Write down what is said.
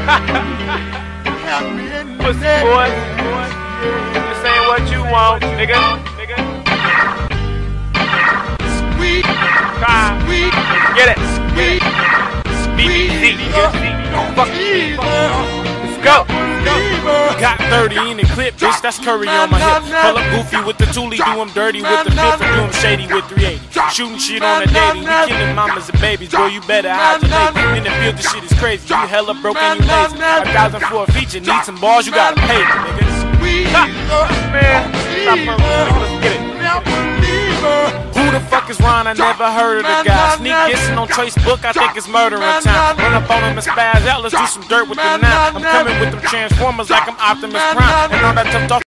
Pussy boy. This ain't what you want, nigga. Sweet, sweet, get it, BBC, fuck you. Let's go. Got 30 in the clip, bitch, that's Curry on my hip. Pull up goofy with the toolie, do him dirty with the fifth, and do him shady with 380. Shooting shit on a dating, we killing mamas and babies, boy, you better hide your lady. In the field, this shit is crazy, you hella broken, you lazy. 1,000 for a feature, need some balls, you gotta pay me, nigga. Man, stop let's get it. Who the fuck is Ron? I never heard of the guy. Sneak dissing on Trace Book, I think it's murdering time. Run up on him and spaz out, let's do some dirt with the nine. I'm coming with them Transformers like I'm Optimus Prime. And all that tough talk